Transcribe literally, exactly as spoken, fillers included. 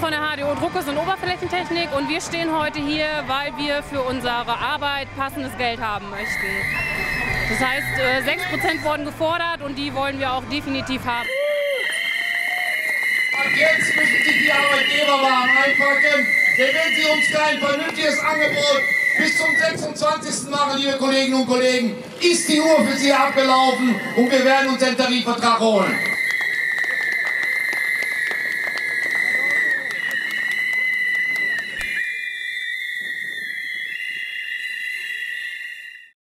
von der H D O Druckguss- und Oberflächentechnik und wir stehen heute hier, weil wir für unsere Arbeit passendes Geld haben möchten. Das heißt, sechs Prozent wurden gefordert und die wollen wir auch definitiv haben. Und jetzt müssen sich die Arbeitgeber warm einpacken, denn wenn sie uns kein vernünftiges Angebot bis zum sechsundzwanzigsten machen, liebe Kolleginnen und Kollegen, ist die Uhr für sie abgelaufen und wir werden uns den Tarifvertrag holen.